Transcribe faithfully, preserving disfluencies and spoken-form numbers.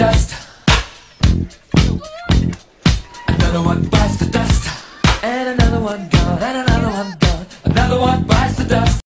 dust. Another one bites the dust. And another one gone, and another one gone. Another one bites the dust.